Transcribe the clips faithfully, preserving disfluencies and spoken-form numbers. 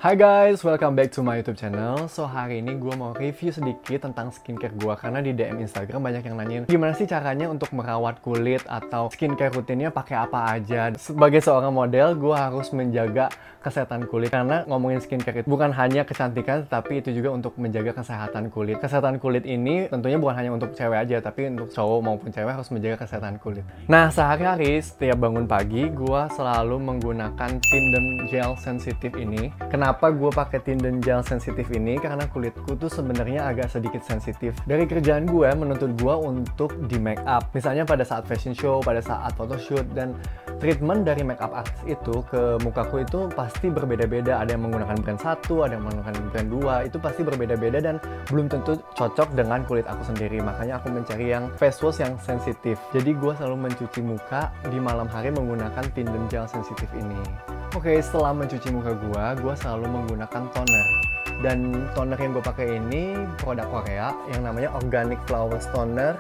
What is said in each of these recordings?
Hai guys, welcome back to my YouTube channel. So hari ini gue mau review sedikit tentang skincare gue karena di D M Instagram banyak yang nanyain gimana sih caranya untuk merawat kulit atau skincare rutinnya pakai apa aja. Sebagai seorang model, gue harus menjaga kesehatan kulit karena ngomongin skincare itu bukan hanya kecantikan, tapi itu juga untuk menjaga kesehatan kulit. Kesehatan kulit ini tentunya bukan hanya untuk cewek aja, tapi untuk cowok maupun cewek harus menjaga kesehatan kulit. Nah, sehari-hari setiap bangun pagi, gue selalu menggunakan Tinden Gel Sensitif ini. Kenapa gue pakai Tinden Gel Sensitif ini? Karena kulitku tuh sebenarnya agak sedikit sensitif. Dari kerjaan gue menuntut gue untuk di make up. Misalnya pada saat fashion show, pada saat photoshoot, dan treatment dari make up artist itu ke mukaku itu pasti berbeda-beda. Ada yang menggunakan brand satu, ada yang menggunakan brand dua. Itu pasti berbeda-beda dan belum tentu cocok dengan kulit aku sendiri. Makanya aku mencari yang face wash yang sensitif. Jadi gue selalu mencuci muka di malam hari menggunakan Tinden Gel Sensitif ini. Oke, setelah mencuci muka gue, gue selalu menggunakan toner. Dan toner yang gue pakai ini produk Korea yang namanya Organic Flawless Toner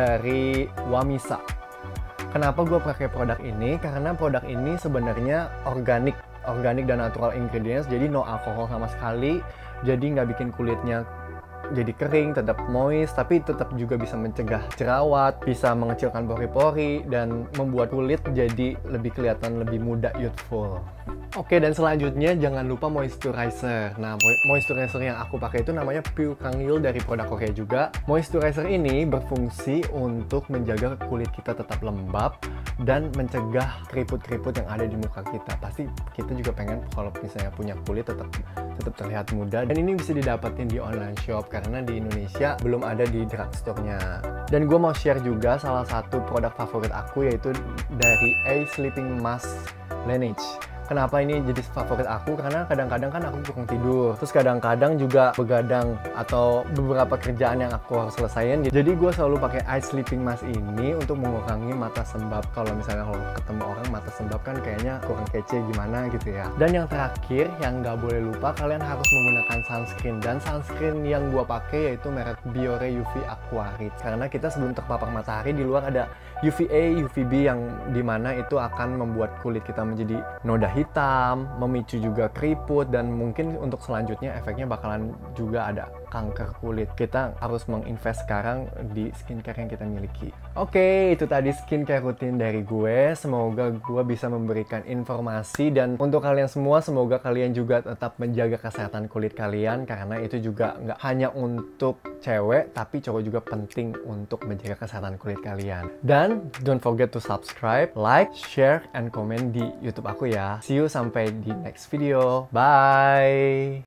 dari Wamisa. Kenapa gue pakai produk ini? Karena produk ini sebenarnya organik, organik dan natural ingredients, jadi no alkohol sama sekali. Jadi nggak bikin kulitnya jadi kering, tetap moist, tapi tetap juga bisa mencegah jerawat, bisa mengecilkan pori-pori, dan membuat kulit jadi lebih kelihatan lebih muda, youthful. Oke, dan selanjutnya jangan lupa moisturizer. Nah, moisturizer yang aku pakai itu namanya Pure Kangil dari produk Korea juga. Moisturizer ini berfungsi untuk menjaga kulit kita tetap lembab dan mencegah keriput-keriput yang ada di muka kita. Pasti kita juga pengen kalau misalnya punya kulit tetap tetap terlihat muda. Dan ini bisa didapetin di online shop karena di Indonesia belum ada di drugstore-nya. Dan gue mau share juga salah satu produk favorit aku, yaitu dari A Sleeping Mask Laneige. Kenapa ini jadi favorit aku? Karena kadang-kadang kan aku kurang tidur, terus kadang-kadang juga begadang atau beberapa kerjaan yang aku harus selesaiin. Jadi gue selalu pakai eye sleeping mask ini untuk mengurangi mata sembab. Kalau misalnya kalau ketemu orang mata sembab kan kayaknya kurang kece gimana gitu ya. Dan yang terakhir yang nggak boleh lupa, kalian harus menggunakan sunscreen. Dan sunscreen yang gue pakai yaitu merek Biore U V Aquarit. Karena kita sebelum terpapar matahari di luar ada U V A, U V B yang dimana itu akan membuat kulit kita menjadi noda hitam, memicu juga keriput, dan mungkin untuk selanjutnya efeknya bakalan juga ada kanker kulit. Kita harus menginvest sekarang di skincare yang kita miliki. Oke, itu tadi skincare rutin dari gue. Semoga gue bisa memberikan informasi, dan untuk kalian semua semoga kalian juga tetap menjaga kesehatan kulit kalian, karena itu juga nggak hanya untuk cewek, tapi cowok juga penting untuk menjaga kesehatan kulit kalian. Dan don't forget to subscribe, like, share, and comment di YouTube aku ya. See you sampai di next video. Bye!